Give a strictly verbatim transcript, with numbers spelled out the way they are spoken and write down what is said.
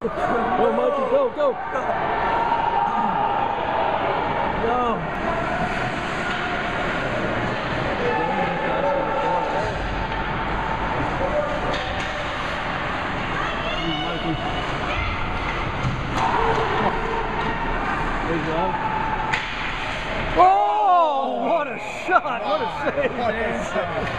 Go, Mikey, go, go. Go. Oh, what a shot! What a save, man!